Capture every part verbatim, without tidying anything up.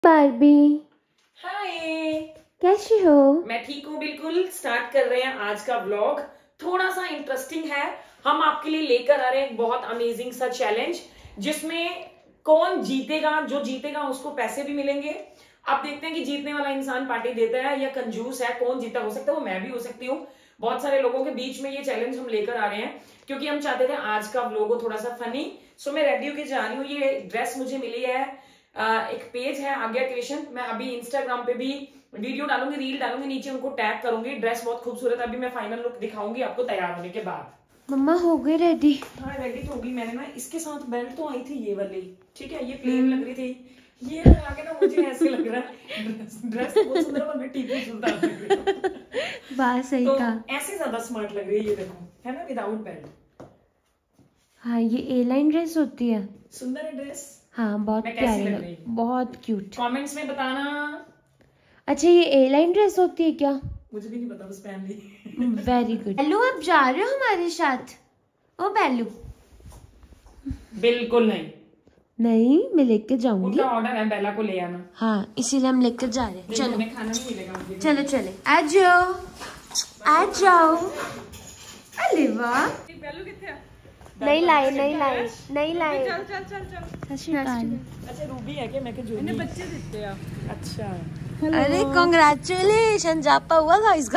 Barbie हाय, कैसी हो? मैं ठीक हूँ बिल्कुल। स्टार्ट कर रहे हैं आज का व्लॉग। थोड़ा सा इंटरेस्टिंग है। हम आपके लिए लेकर आ रहे हैं एक बहुत अमेजिंग सा चैलेंज, जिसमें कौन जीतेगा, जो जीतेगा उसको पैसे भी मिलेंगे। अब देखते हैं कि जीतने वाला इंसान पार्टी देता है या कंजूस है। कौन जीता, हो सकता है वो मैं भी हो सकती हूँ। बहुत सारे लोगों के बीच में ये चैलेंज हम लेकर आ रहे हैं क्योंकि हम चाहते थे आज का व्लॉग हो थोड़ा सा फनी। सो मैं रेडी होके जा रही हूँ। ये ड्रेस मुझे मिली है, आ, एक पेज है आज्ञा क्रिएशन। मैं अभी इंस्टाग्राम पे भी वीडियो डालूंगी, रील डालूंगी, नीचे उनको टैग करूंगी। ड्रेस बहुत खूबसूरत है। अभी मैं फाइनल लुक दिखाऊंगी आपको तैयार होने के बाद। मम्मा हो गई रेडी? हाँ रेडी तो होगी। मैंने ना इसके साथ बेल्ट तो आई थी ये वाली, ठीक है, ये प्लेन लग रही थी। ये लगा के ना मुझे ऐसे लग रहा है ड्रेस बहुत सुंदर है, मैं टीपी सुंदर लग रही हूं। बात सही तो कहा। ऐसे ज्यादा स्मार्ट लग रही है। ये देखो, है ना, विदाउट बेल्ट। हाँ, ये ए लाइन ड्रेस होती है। सुंदर है ड्रेस। हाँ, बहुत मैं कैसी प्यारी लग लग, रही हूँ? बहुत क्यूट। कमेंट्स में बताना। अच्छा, ये ए लाइन ड्रेस होती है क्या? मुझे भी नहीं पता, बस पहन ली। Very good. बेलू, आप जा रहे हो हमारे साथ? ओ बेलू। बिल्कुल नहीं, नहीं, मैं लेके जाऊंगी। उनका ऑर्डर है बेला को ले आना। हाँ, इसीलिए हम लेकर जा रहे हैं। चलो खाना नहीं मिलेगा मुझे। चलो चले, आ जाओ आ जाओ। अरे वाह, बेलू किथे है? नहीं लाए नहीं लाए नहीं लाए। चल चल चल चल। सत श्री अकाल। अच्छा रूबी है क्या? मैं क्या जोड़ी? इन्हें बच्चे दिखते हैं। अच्छा, अरे कांग्रेचुलेशन, जापा हुआ था इसका।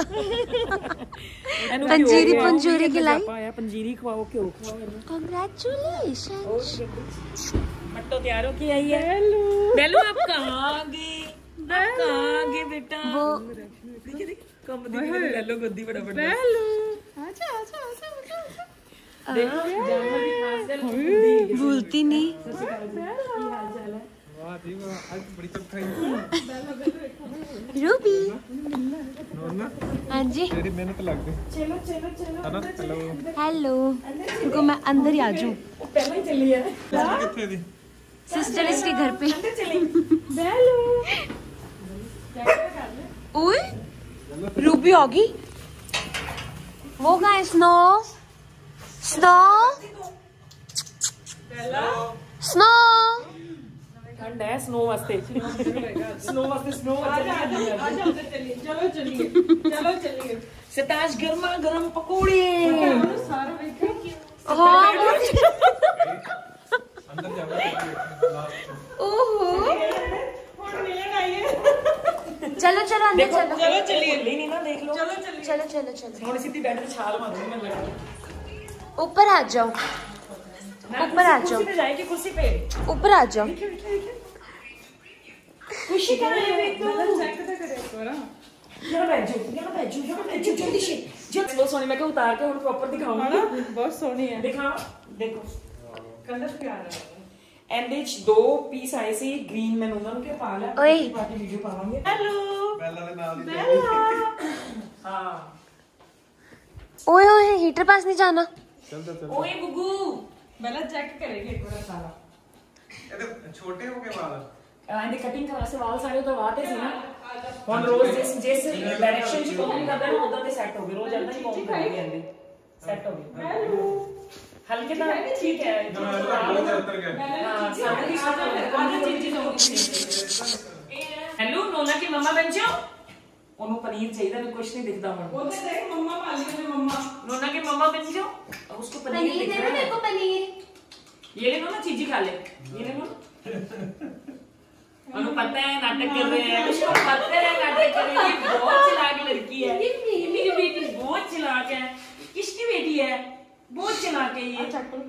पंजीरी पंजूरी खिलाई। पंजीरी खवाओ, क्यों कांग्रेचुलेशन। मट्टो तैयार हो के आई है। बेलू बेलू आप कहाँ गए? आप कहाँ गए बेटा? वो देखिए देख, कम दिख रही है बेलू, गोदी बड़ा बड़ा। बेलू आजा आजा आजा आजा। देखो जानवर की खास है, भूलती नहीं। रूबी, हाँ जी, तेरी मेहनत लग गई। चलो चलो चलो। Hello hello. रुको, मैं अंदर ही आ जाऊँ। पहले ही चली है। कितने दी? सिस्टर इसके घर पे। अंदर चली। बेलू ओए, रूबी होगी। वो कहाँ है? Snow snow snow. ठंड है, स्नो वास्ते स्नो वास्ते स्नो चलो चलिए चलो चलिए। सिताज गर्मा गर्म पकौड़े। हाँ, अंदर जाओ। ओहो। चलो चलो अंदर चलो। चलो चलिए। नहीं ना, देख लो। चलो चलिए। चलो चलो चलो, थोड़ी सीधी बैठ के छाल मारूंगी मैं लड़की। ऊपर आ जाओ, ऊपर आ जाओ, कुर्सी पे जाएगी, कुर्सी पे। ऊपर आ जाओ। खुशी कहाँ है? देखो यहाँ बैठ जाओ, यहाँ बैठ जाओ, यहाँ बैठ जाओ, जल्दी से जल्दी। बहुत सोनी, मैं क्या उतार के प्रॉपर दिखाऊंगी। बहुत सोनी है। दिखा, देखो कलर प्यारा है। एंडिच दो पीस आए सी ग्रीन में उन्होंने के पाला। ओए, पार्टी वीडियो पावांगे। हेलो बेला दे नाल बेला। हां, ओए ओए, हीटर पास नहीं जाना। चल चल चल। ओए गुगू, बेला चेक करेंगे एक बार सारा। ਇਹਦੇ ਛੋਟੇ ਹੋ ਗਏ ਵਾਲ। आंटी कटिंग करा से वाल सारे तो वाते सी ना। ਹੁਣ ਰੋਜ਼ ਜਿਸ ਜਿਸ ਡਾਇਰੈਕਸ਼ਨ ਚ ਕੋਮ ਕਰਦਾ ਨਾ ਉਦਾਂ ਤੇ ਸੈੱਟ ਹੋ ਗਏ। ਰੋਜ਼ ਇਦਾਂ ਹੀ ਕੋਮ ਕਰਾਂਗੇ ਆਂਦੇ ਸੈੱਟ ਹੋ ਗਏ। ਹੈਲੋ हल्के ना, ठीक है। हेलो नोना की मम्मा बन जाओ। ओनू पनीर चाहिए, मैं कुछ नहीं दिखता हूं। वो देख मम्मा पाली ने मम्मा। नोना की मम्मा बन जाओ। अब उसको पनीर पनीर दे दो मेरे को, पनीर। ये ले लो ना, चीजी खा ले। ये ले लो। ओनू पता है नाटक कर रहे हैं, उसको पता है नाटक कर रही है। ये बहुत चालाक लड़की है, ये मेरी बेटी बहुत चालाक है। किसकी बेटी है? बहुत चलाक है ये।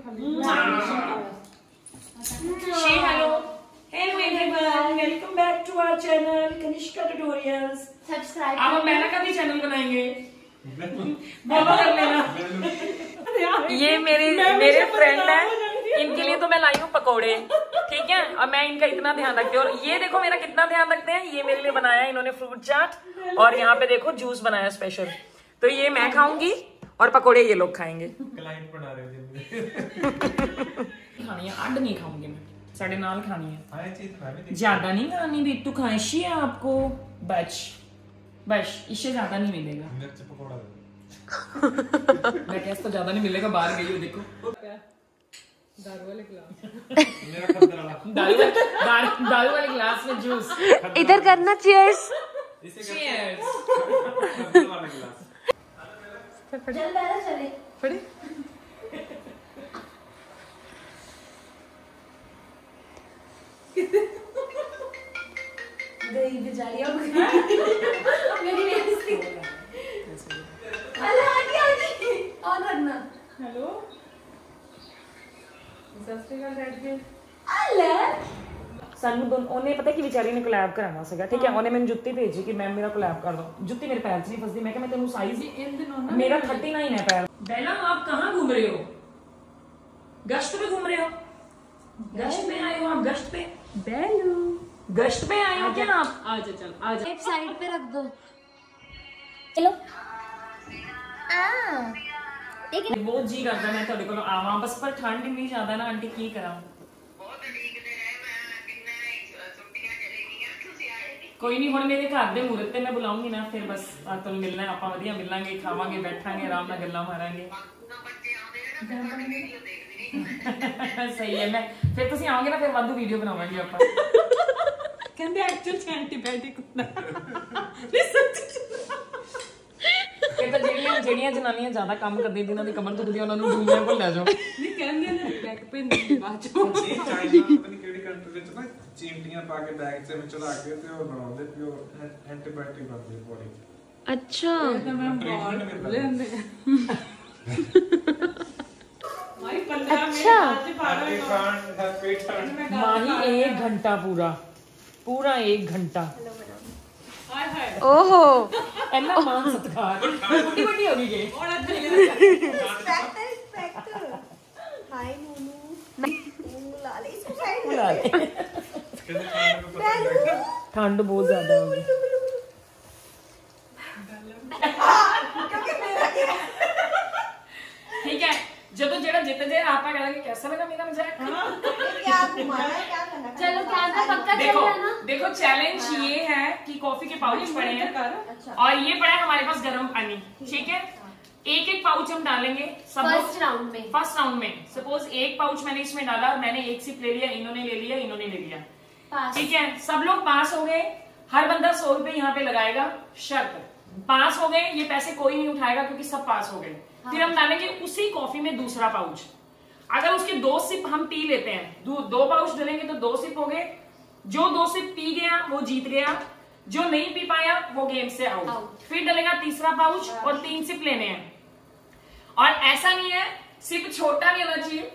Say hello. Hello everyone, welcome back to our channel Kanishka Tutorials. Subscribe. अब हम मैना का भी चैनल बनाएंगे, फॉलो कर लेना। ये मेरे मेरे फ्रेंड है, इनके लिए तो मैं लाई हूँ पकोड़े, ठीक है। और मैं इनका इतना ध्यान रखती हूँ। और ये देखो मेरा कितना ध्यान रखते हैं। ये मेरे लिए बनाया है इन्होंने फ्रूट चाट, और यहाँ पे देखो जूस बनाया स्पेशल। तो ये मैं खाऊंगी और पकोड़े ये लोग खाएंगे। क्लाइंट बना रहे हो खानी है, अड्ड नहीं खाऊंगी मैं, साढ़े नाल खानी है। हां ये चीज खा भी ज्यादा नहीं खानी, बिट्टू खाइशी है आपको, बच बस इससे ज्यादा नहीं मिलेगा। मिर्च पकोड़ा दे। मैं कैसे तो ज्यादा नहीं मिलेगा, बाहर गई हो देखो। दारू वाले गिलास मेरा खतरा वाला दारू दारू दारू वाले गिलास में जूस। इधर करना चीयर्स। इसे Cheers। खतरा वाला गिलास। चले पड़ी गई बेचारी अब मेरी बेइज्जती। अल्लाह आगे आगे और रखना। हेलो सत श्री अकाल डैड जी। अल्लाह ਸਾਨੂੰ ਦੋਨ ਉਹਨੇ ਪਤਾ ਕਿ ਵਿਚਾਰੀ ਨੇ ਕੋਲੈਬ ਕਰਾਉਣਾ ਸੀਗਾ ਠੀਕ ਹੈ ਉਹਨੇ ਮੈਨੂੰ ਜੁੱਤੀ ਭੇਜੀ ਕਿ ਮੈਮ ਮੇਰਾ ਕੋਲੈਬ ਕਰ ਦੋ ਜੁੱਤੀ ਮੇਰੇ ਪੈਰ 'ਚ ਨਹੀਂ ਫਸਦੀ ਮੈਂ ਕਿਹਾ ਮੈਂ ਤੈਨੂੰ ਸਾਈਜ਼ इन दिनों ना मेरा थर्टी नाइन है पैर। बेला आप कहाँ घूम रहे हो? गश्त पे घूम रहे हो? गश्त पे आए हो आप? गश्त पे बेलू गश्त पे आए हो क्या आप? आजा चल आजा एक साइड पे रख दो। चलो आ एक बहुत जी करता मैं ਤੁਹਾਡੇ ਕੋਲ ਆਵਾਂ ਬਸ ਪਰ ਠੰਡ ਇੰਨੀ ਜ਼ਿਆਦਾ ਨਾ ਆਂਟੀ ਕੀ ਕਰਾਂ। ਕੋਈ ਨਹੀਂ ਹੁਣ ਮੇਰੇ ਘਰ ਦੇ ਮੂਰਤ ਤੇ ਮੈਂ ਬੁਲਾਉਂਗੀ ਨਾ ਫਿਰ ਬਸ ਤੁਹਾਨੂੰ ਮਿਲਣਾ ਆਪਾਂ ਵਧੀਆ ਮਿਲਾਂਗੇ ਖਾਵਾਂਗੇ ਬੈਠਾਂਗੇ ਆਰਾਮ ਨਾਲ ਗੱਲਾਂ ਮਾਰਾਂਗੇ। ਸਹੀ ਹੈ ਮੈਂ ਫਿਰ ਤੁਸੀਂ ਆਓਗੇ ਨਾ ਫਿਰ ਵਾਧੂ ਵੀਡੀਓ ਬਣਾਵਾਂਗੇ ਆਪਾਂ। ਕਹਿੰਦੇ ਐਕਚੁਅਲ ਚ ਐਂਟੀਬਾਇਓਟਿਕ ਹੁੰਦਾ ਨਹੀਂ ਸੱਚੀ ਫਿਰ ਤਾਂ ਜਿਹੜੀਆਂ ਜਿਹੜੀਆਂ ਜਨਾਨੀਆਂ ਜ਼ਿਆਦਾ ਕੰਮ ਕਰਦੀਆਂ ਜਿਨ੍ਹਾਂ ਦੀ ਕਮਰ ਦੁਖਦੀ ਉਹਨਾਂ ਨੂੰ ਡੂਮਿਆਂ ਕੋਲ ਲੈ ਜਾਓ। ਨਹੀਂ ਕਹਿੰਦੇ ਨੇ ਬੈਕ ਪੇਨ ਦੀ ਬਾਅਦ ਚੋਂ ਇਹ ਚਾਈਨਾ ਪਤਾ ਨਹੀਂ ਕਿਹੜੀ ਕੰਟਰੀ ਵਿੱਚ ਨਾ ਚੀਮਟੀਆਂ ਪਾ ਕੇ ਬੈਗ 'ਚ ਵਿੱਚ ਰੱਖ ਕੇ ਤੇ ਉਹ ਬਣਾਉਂਦੇ ਪਿਓ ਐਂਟੀਬਾਇਓਟਿਕ ਬਣਦੀ ਬੋਡੀ 'ਚ। अच्छा ਤਾਂ ਮੈਂ ਬਾਲ ਲੈਂਦੇ ਮਾਈ पंद्रह अच्छा। मिनट आज बारह Happy fun, happy fun. माही एक घंटा पूरा पूरा एक घंटा हाय हाय ओहो ਇੰਨਾ ਮਾਨ ਸਤਿਕਾਰ ਵੱਡੀ ਵੱਡੀ ਹੋ ਗਈ ਗੇ। और थल्ले हाय नूनू लाले इसको साइड ਬੁਲਾ ਲੈ। ਕਹਿੰਦੇ ਖਾਣ ਨੂੰ ਪਤਾ ਨਹੀਂ ਲੱਗਦਾ। ठंड बहुत ज्यादा हो गई। ठीक है ਜਦੋਂ ਜਿਹੜਾ ਜਿੱਤ ਜੇ ਆਪਾਂ ਕਹਾਂਗੇ कैसा लगा मेरा मजाक। क्या घुमाना है क्या करना है? चलो क्या था पक्का चल देखो रहा ना। देखो चैलेंज ये है कि कॉफी के पाउच पड़े हैं अच्छा और ये पड़ा है हमारे पास गर्म पानी ठीक है एक एक पाउच हम डालेंगे सब फर्स्ट राउंड में फर्स्ट राउंड में सपोज एक पाउच मैंने इसमें डाला और मैंने एक सिप ले लिया इन्होंने ले लिया इन्होंने ले लिया पास ठीक है सब लोग पास हो गए हर बंदा सौ रुपए यहाँ पे लगाएगा शर्त पास हो गए ये पैसे कोई नहीं उठाएगा क्योंकि सब पास हो गए हाँ। फिर हम डालेंगे उसी कॉफी में दूसरा पाउच अगर उसके दो सिप हम पी लेते हैं दो, दो पाउच डालेंगे तो दो सिप हो गए जो दो सिप पी गया वो जीत गया जो नहीं पी पाया वो गेम से आउट Out। फिर डलेगा तीसरा पाउच और तीन सिप लेने हैं और ऐसा नहीं है सिप छोटा नहीं होना चाहिए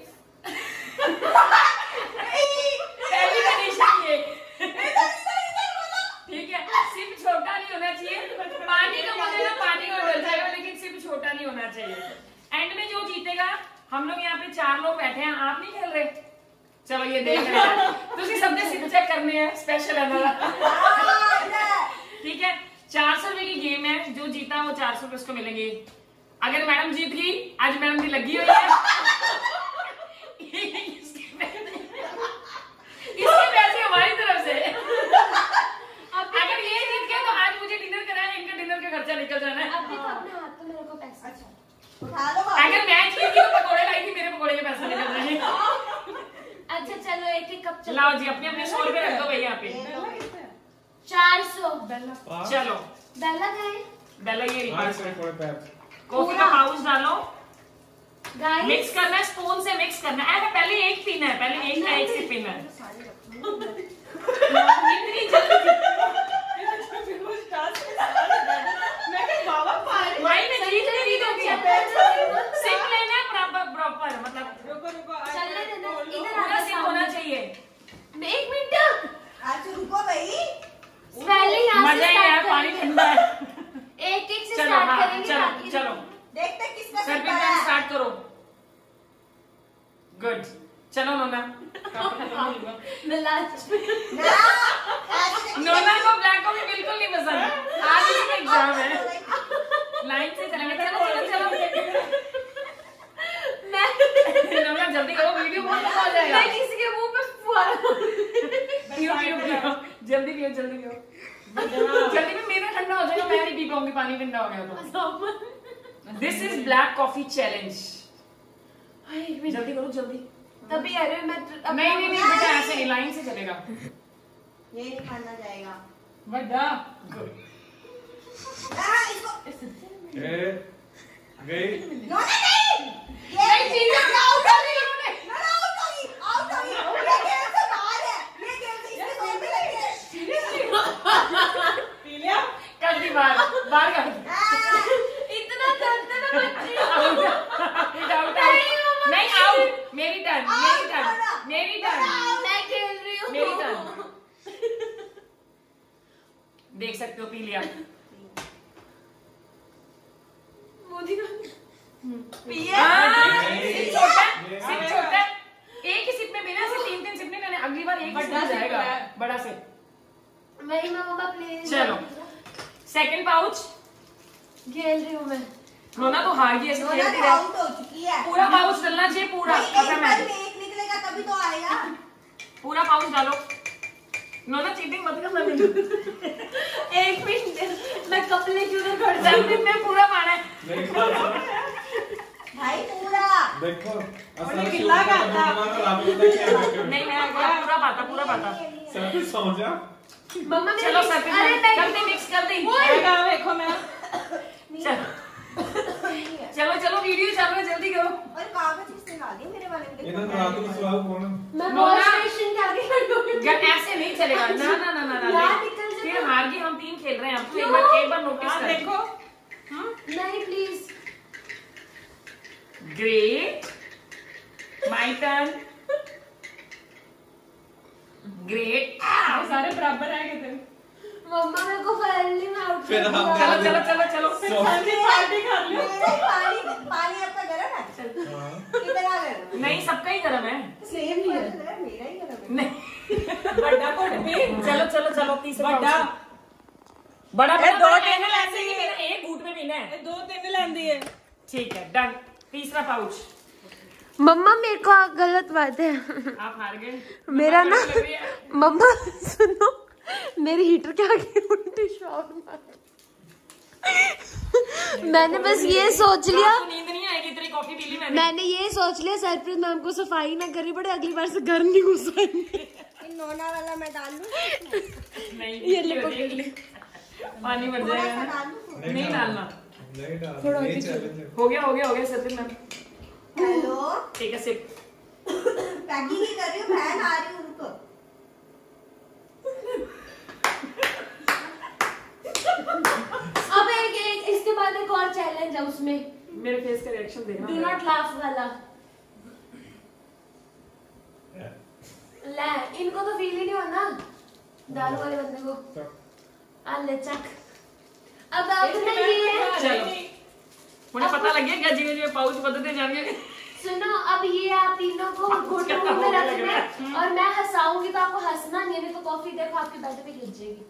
पहली कंडीशन ये ठीक है सिप छोटा नहीं होना चाहिए पानी का बोलेगा पानी में डल जाएगा लेकिन सिप छोटा नहीं होना चाहिए एंड में जो जीतेगा हम लोग यहाँ पे चार लोग बैठे हैं आप नहीं खेल रहे चलो ये देख रहे हैं तुसी सबने सिप चेक करने हैं स्पेशल है ठीक है चार सौ रुपए की गेम है जो जीता वो चार सौ रुपए उसको मिलेंगे अगर मैडम जीत गई आज मैडम की लगी हुई है इसके पैसे हमारी तरफ से अगर ये जीत गए तो आज मुझे डिनर कराना है इनका डिनर का खर्चा निकल जाना है अब देखो अपने हाथ में मेरे को पैसा अच्छा उठा लो बाबू। अगर मैं जीत गई तो पकौड़े लाई थी मेरे पकौड़े के पैसे निकल जाएंगे अच्छा चलो एक एक कप चलो लाओ जी अपने अपने सौ रुपए रख दो भैया यहाँ पे चार सौ चलो बेला का है बेला ये हाँ रिक्वेस्ट इसमें कोई पैर कॉफी का पाउच डालो गाइस मिक्स करना है स्पून से मिक्स करना है अरे पहले एक पीना है पहले एक का एक से पीना है इतनी जल्दी मैं क्या बाबा पानी भाई मैं जीत नहीं दूंगी सिप लेना है प्रॉपर प्रॉपर मतलब रुको रुको आज चलने देना इधर पूरा आना सिप होना चाहिए एक मिनट आज रुको भाई पहले यहाँ से मजा ही है start पानी करेंगे। ठंडा है एक एक से चलो स्टार्ट हाँ करेंगे चलो बाकी चलो देखते हैं किसका सर सिर भी बड़ा है। स्टार्ट करो गुड चलो नोना मैं लास्ट में ना, ऐसे नोना को ब्लैक कॉफी बिल्कुल नहीं पसंद आज इसका एग्जाम है लाइन से चलेंगे चलो चलो चलो मैं नोना जल्दी करो वीडियो बहुत लंबा हो जाएगा मैं किसी के मुंह पे फुहारा पियो पियो पियो जल्दी पियो जल्दी पियो जल्दी में मेरा ठंडा हो जाएगा मैं नहीं पी पाऊंगी पानी ठंडा हो गया तो this is black coffee challenge जल्दी करो जल्दी तभी अरे मैं नहीं नहीं नहीं बेटा ऐसे नहीं, लाइन से चलेगा। ये नहीं खाना जाएगा। बड़ा हाँ, इसको ए गई नो नहीं ये चीज आउट हो गई नो नो आउट हो गई आउट हो गई ये गेम से बाहर है ये गेम से इसके गोल में लगी है सीरियसली पी लिया कर दी बाहर बाहर कर दी। इतना करते ना बच्चे। आउट आउट नहीं आउट। मेरी टर्न मेरी टर्न मेरी टर्न मैं खेल रही हूँ। मेरी टर्न। देख सकते हो पी लिया। मोदी का पिए सिप छोटा सिप छोटा एक ही सिप में पीना है, तीन तीन सिप नहीं लेने। अगली बार एक बड़ा बड़ा सिप जाएगा है। बड़ा से। वही मैं मम्मा प्लीज। चलो सेकंड पाउच। खेल रही हूँ मैं। नोना तो हार गई ऐसे नोना खेलती तो रहे। आउट हो चुकी है पूरा पाउच डलना चाहिए पूरा। नहीं, एक खत्म बार है में एक निकलेगा तभी तो आएगा पूरा पाउच डालो। नोना चीटिंग मत करना बिल्कुल। एक मिनट मैं कपड़े क्यों ना खड़ चल दिन में पूरा मारा है। देखो भाई पूरा देखो उन्हें गिल्ला करता। नहीं मैं पूरा पाता पूरा पाता। सब सो जा मम्मा मेरे चलो सर अरे नहीं कर दे मिक्स कर दे। बेटा देखो मैं चलो चलो चलो वीडियो चल रहा है जल्दी करो। और कागज किसने डाली मेरे वाले में इधर रात को सुबह कौन मैं नोना। वॉश स्टेशन के आगे खड़ी यार ऐसे नहीं चलेगा। ना ना ना ना ना यार निकल जा। फिर हार गई। हम तीन खेल रहे हैं अब तो एक बार एक बार नोटिस हाँ कर। देखो नहीं please. Great my turn. Great ये सारे बराबर रह गए थे। मम्मा मेरे को फाइनली में आउट फिर हम चलो चलो चलो चलो पार्टी पार्टी कर लो मेरा पानी पानी आपका गरम है कितना गरम नहीं सबका ही गरम है। सेम ही है। मेरा ही गरम है नहीं बड़ा कोट भी चलो चलो चलो तीसरा बड़ा पाउच। बड़ा ए, बड़ा दो बड़ा टेबल ऐसे ऐसे ही ही पीना, एक घूंट में पीना है। ये दो तीन लेंदी है ठीक है डन। तीसरा पाउच। मम्मा मेरे को गलत बात है। आप हार गए। मेरा ना लग रही है। मम्मा सुनो मेरी हीटर के आगे उल्टी शॉट मार। मैंने बस ये सोच लिया आपको नींद नहीं आएगी इतनी कॉफी पी ली मैंने। मैंने ये सोच लिया सरप्रीत मैम को सफाई ना करनी पड़े अगली बार से घर नहीं घुसाएंगे। इन नोना वाला मैं डाल लूं नहीं ये ले पकड़ ले। पानी भर थोड़ा सा जाएगा। डाल लूं नहीं डालना। नहीं डाल थोड़ा नहीं पीछे। चैलेंज हो गया हो गया हो गया सचिन मैम। हेलो ठीक है सिप। पैकिंग ही कर रही हूँ बहन आ रही हूँ रुको अब एक, एक इसके बाद एक और चैलेंज है उसमें मेरे फेस का रिएक्शन देखना। डू नॉट लाफ वाला। ले इनको तो फील ही नहीं होना दारू वाले बंदे को। आ ले चक। अब आपने ये चलो मुझे पता लग गया क्या जीवे जीवे पाउच बदलते जाएंगे। सुनो अब ये आप तीनों को घुटनों में रखना है और मैं हंसाऊंगी तो आपको हंसना नहीं है नहीं तो कॉफी देखो आपके बैठ पे गिर जाएगी।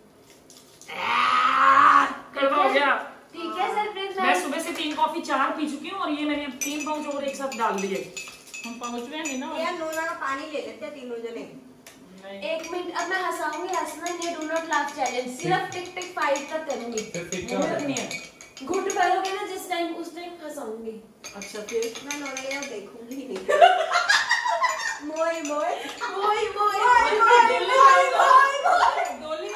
कड़वा हो गया। ठीक है सरप्रीत मैं सुबह से तीन कॉफी चार पी चुकी हूँ और ये मैंने अब तीन पाउच और एक साथ डाल दिए। हम पहुंच रहे हैं ना यार नोना का पानी ले लेते हैं तीनों जने एक मिनट अब मैं हंसाऊंगी हंसना नहीं है डू नॉट लाफ चैलेंज सिर्फ टिक टिक फाइव तक करूंगी। मुंह में रखनी है। घुट भरोगे ना जिस टाइम उस टाइम हंसाऊंगी। अच्छा फिर मैं नोना ये देखूंगी ही नहीं मोई मोई मोई मोई मोई मोई मोई मोई डोली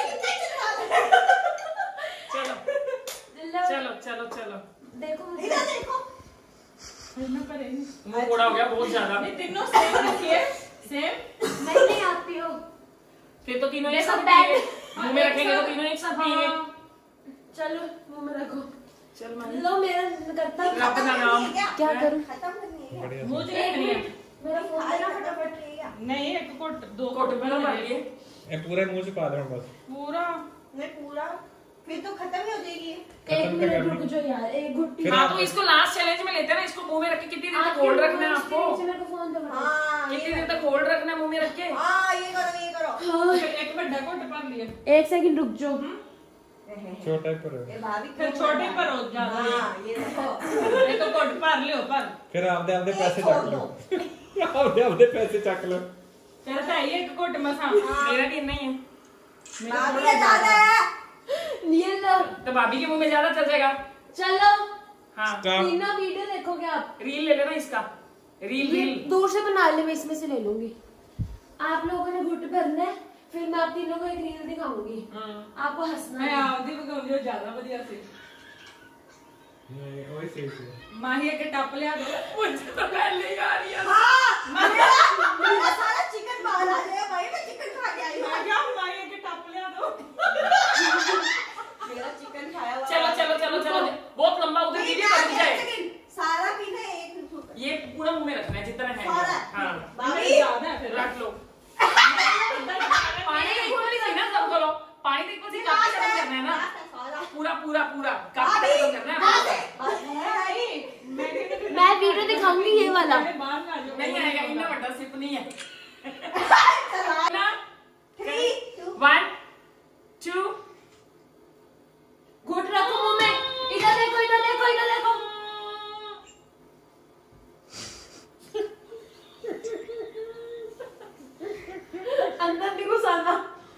चलो दिल्ला चलो चलो चलो। देखो मुझे इधर देखो करना पड़ेगा मुंह कोड़ा हो गया बहुत ज्यादा। ये तीनों सेम रखिए सेम नहीं नहीं आप पियो। फिर तो तीनों एक देखो साथ बैठ। पिएंगे। मुंह में रखेंगे तो तीनों एक साथ पिएंगे। चलो मुंह में रखो। चल मैं लो मेरा करता है। रब का नाम। क्या करूं? खत्म करनी है क्या? मुझे एक नहीं है मिनट मेरा फोन खाना फटाफट रहेगा नहीं एक कोट दो कोट में ना भर लिए। ए पूरे मुंह से पा दो बस पूरा नहीं पूरा फिर तो खत्म ही हो जाएगी एक खत्म मिनट करनी। रुक जाओ यार एक घुट्टी फिर हाँ आप- तो इसको लास्ट चैलेंज में लेते हैं ना। इसको मुंह में रख के कितनी देर तक आपके होल्ड मुंह रखना है में आपको। इसके नीचे मेरे को फोन दो बड़ा। हाँ कितनी ये देर तक होल्ड रखना है मुंह में रख के। हाँ ये करो ये करो हाँ, एक बड़ा कोट पा लिया एक सेकंड रुक जाओ। छोटा पर ये भाभी फिर छोटे पर हो ज्यादा हाँ ये देखो ये तो कोट पर लियो पर फिर आपदे आपदे पैसे एक चक छोड़ लो दो। आपदे आपदे पैसे चक लो फिर तो ये एक कोट मसा मेरा भी नहीं है। भाभी ये ज्यादा है ये लो तो भाभी के मुंह में ज्यादा चल जाएगा। चलो हाँ स्टॉप तीनों वीडियो देखोगे आप। रील ले लेना इसका। रील ये रील दूर से बना ले, मैं इसमें से ले लूंगी। आप लोगों ने घुट भरना है, फिर मैं आप तीनों को एक रील दिखाऊंगी, आपको हंसना मैं है। आपदी बगाऊंगी ज्यादा बढ़िया से। नहीं वही सही से माही के टप लिया दो। मुझे तो पहले ही आ रही है। हाँ, मेरा मेरा सारा चिकन बाहर आ गया भाई, मैं चिकन खा के आई हूँ। मैं क्या माही के टप लिया दो। मेरा चिकन खाया हुआ। चलो चलो चलो चलो, बहुत लंबा उधर वीडियो बन जाए। सारा पीना है एक घूंट। ये पूरा मुंह में रखना है जितना है। सारा? हाँ भाभी ज्यादा है फिर। रख लो। पानी देखो नहीं ना सब करो, पानी देखो जी काफी खत्म करना है ना, सारा पूरा पूरा पूरा काफी खत्म करना है। मैं वीडियो दिखाऊंगी ये वाला। बाहर ना जाओ। नहीं आएगा, इतना बड़ा सिप नहीं है। थ्री टू वन टू घुट रखो मुंह में, इधर देखो इधर देखो इधर देखो। अंदर नहीं घुसाना।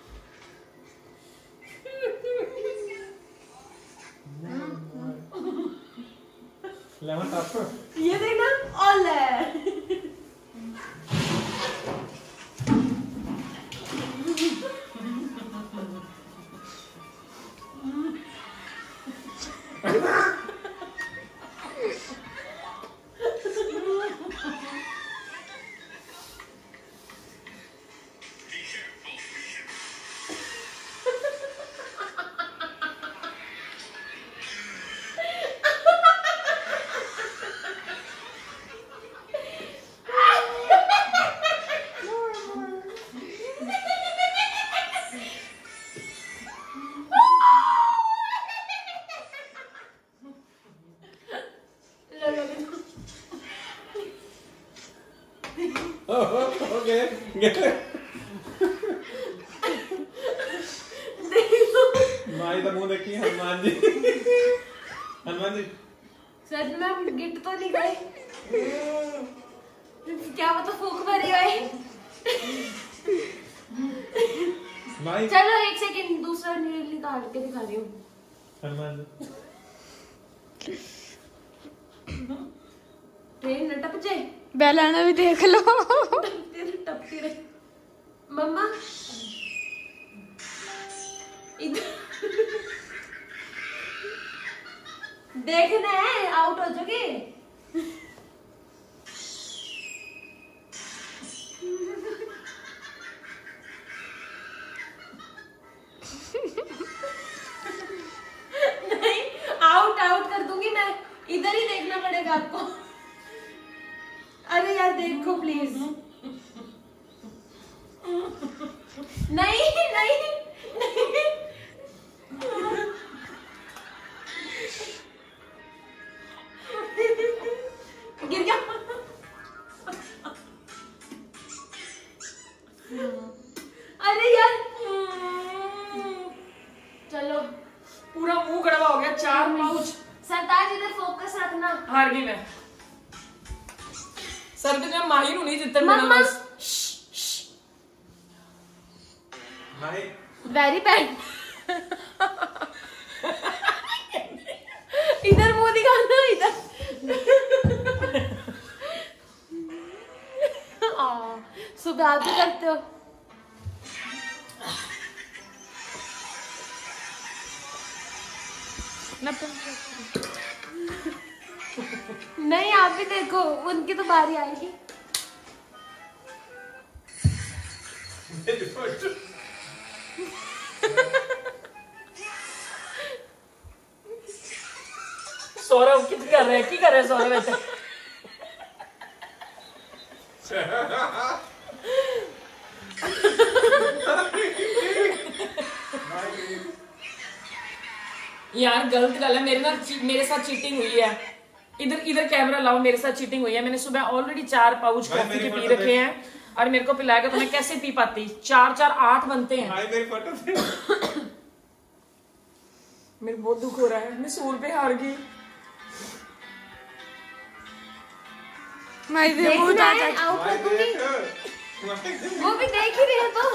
लेमन टॉप ये देखना ऑल है। ओके माई तो मुंह देखी हनुमान जी। हनुमान जी सच में हम गिट तो नहीं गए, क्या पता फूक भरी है। माई चलो एक सेकंड, दूसरा रील निकाल के दिखा रही हूँ। हनुमान जी ट्रेन न टप जाए, बेलाना भी देख लो। टपती रहे टपती रहे। मम्मा इधर देखना है, आउट हो जाओगे। नहीं, आउट आउट कर दूंगी मैं, इधर ही देखना पड़ेगा आपको। अरे यार देखो प्लीज। नहीं नहीं नहीं गिर गया। अरे यार चलो, पूरा मुंह कड़वा हो गया। चार पाउच सरताज इधर फोकस रखना। हार गई मैं। सर पे मैं माही नहीं जितने मम्मा माई वेरी बैड। इधर मुंह दिखाना, इधर। आ, सुबह आप भी करते हो। नहीं आप भी देखो, उनकी तो बारी आएगी। सौरभ कित कर रहे हैं, की कर रहे हैं सौरभ ऐसे? यार गलत गल है, मेरे ना मेरे साथ चीटिंग हुई है। इधर इधर कैमरा लाओ, मेरे साथ चीटिंग हुई है। मैंने सुबह ऑलरेडी चार पाउच कॉफी के पी रखे हैं और मेरे को पिलाएगा तो मैं कैसे पी पाती? चार चार आठ बनते हैं। माई मेरी फोटो दे। मेरे बहुत दुख हो रहा है, मैं सूर पे हार गई। मैं इधर मुंह देखना उठा है, था। आउट माई कर दूंगी। देख वो भी देख ही रहे तो।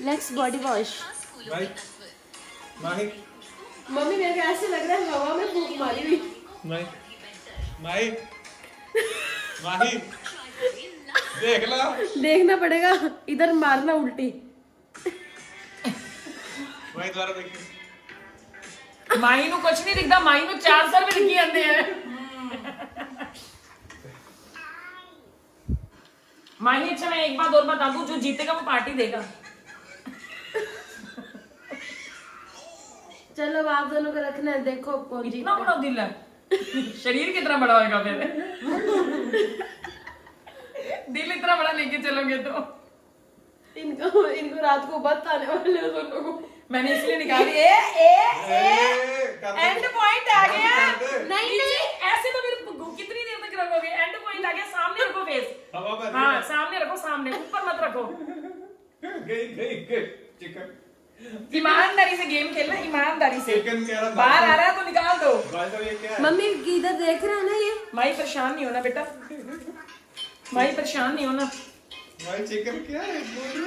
Let's body wash. भाई माही मम्मी मेरे को ऐसे लग रहा है हवा में फूंक मारी हुई। माही माही माही देख ला। देखना पड़ेगा, इधर मारना उल्टी। भाई द्वारा देखिए माही नु कुछ नहीं दिखता, माही नु चार सौ रुपए दिखी आंदे हैं। माही अच्छा मैं एक बात और बता दूं, जो जीतेगा वो पार्टी देगा। चलो अब आप दोनों को रखना है, देखो कौन इतना जीतता बड़ा दिल है, शरीर कितना बड़ा होगा फिर। दिल इतना बड़ा लेके चलोगे तो है। इनको इनको रात को बत आने वाले हैं दोनों को। मैंने इसलिए निकाली। ए ए ए एंड पॉइंट आ गया। नहीं नहीं ऐसे तो फिर कितनी देर तक रखोगे? एंड पॉइंट आ गया, सामने रखो फेस। हवा पर हाँ सामने रखो, सामने, ऊपर मत रखो। गई गई गई चिकन ईमानदारी से गेम खेलना, ईमानदारी से। चिकन कह रहा बाहर आ रहा है तो निकाल दो। भाई तो ये क्या है? मम्मी इधर देख रहे हैं ना ये। माही परेशान नहीं होना बेटा, माही परेशान नहीं होना। भाई चिकन क्या है?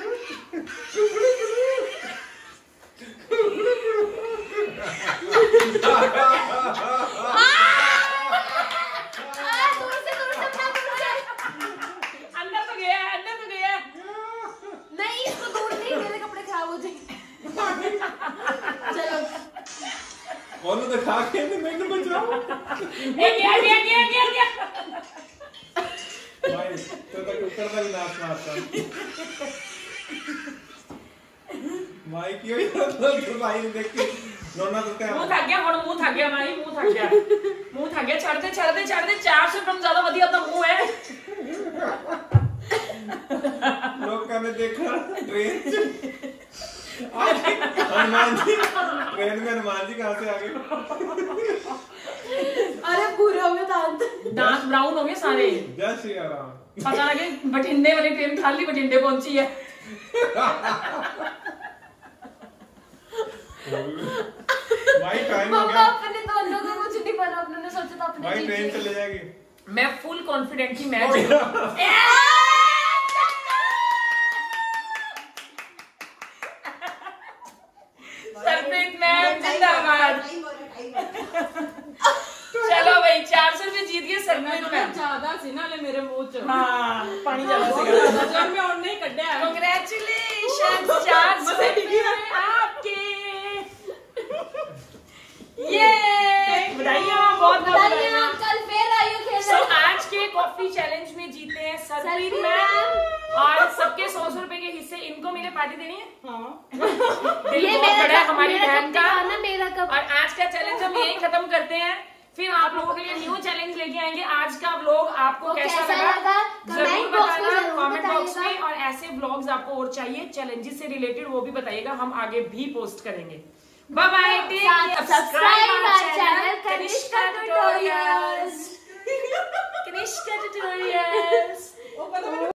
अंदर तो गया, अंदर तो गया। नहीं इसको दूर नहीं, मेरे कपड़े खराब हो जाएंगे। चलो बोलो तो खा के मैंने बचाओ। ए गया गया गया गया गया। भाई तो तक ऊपर तक नाच मारता। भाई क्यों ये भाई देख के नोना तो क्या मुंह थक गया, और मुंह थक गया माही, मुंह थक गया, मुंह थक गया। चढ़ते चढ़ते चढ़ते चार सौ ग्राम ज्यादा वधिया अपना मुंह है। लोग का ने देखा ट्रेन हनुमान जी, ट्रेन में हनुमान जी कहाँ से आ गए? अरे पूरे हो गए दांत। दांत ब्राउन हो गए सारे। जय श्री राम। पता लगे बठिंडे वाली ट्रेन खाली बठिंडे पहुंची है। भाई टाइम हो मम्मा गया। अपने दोनों को कुछ नहीं पता, अपने ने सोचा था अपने भाई जीत ट्रेन गए। चले जाएगी। मैं फुल कॉन्फिडेंट थी मैं सरप्रीत मैम जिंदाबाद। चलो भाई चार सौ रुपए जीत गए सरप्रीत मैम। ज्यादा सी ना ले मेरे मुंह च। हाँ पानी ज्यादा बहुत से ज्यादा जब मैं और नहीं कड्डा है। कांग्रेचुलेशन, चार सौ रुपए आपके। ये बधाई बहुत बहुत बताइए बधाई। आप कल फिर आइए सो खेलने। आज के कॉफी चैलेंज में जीते हैं सरप्रीत सरप्रीत मैम, और सबके सौ सौ रुपए के हिस्से इनको मिले। पार्टी देनी है? हाँ। दिल ये बहुत मेरा बड़ा है कप- हमारी मेरा बहन कप का। दिखाना, मेरा कप। और आज का चैलेंज हम यही खत्म करते हैं, फिर आप लोगों के लिए न्यू चैलेंज लेके आएंगे। आज का व्लॉग आपको वो कैसा कैसा लगा लगा? जरूर कमेंट बॉक्स में बताना, जरूर कमेंट बॉक्स में। बताइएगा। और ऐसे व्लॉग्स आपको और चाहिए चैलेंजेस से रिलेटेड, वो भी बताइएगा, हम आगे भी पोस्ट करेंगे। Bye bye, subscribe our channel Kanishka Kanishka tutorials. Tutorials. Kanishka tutorials. वो पता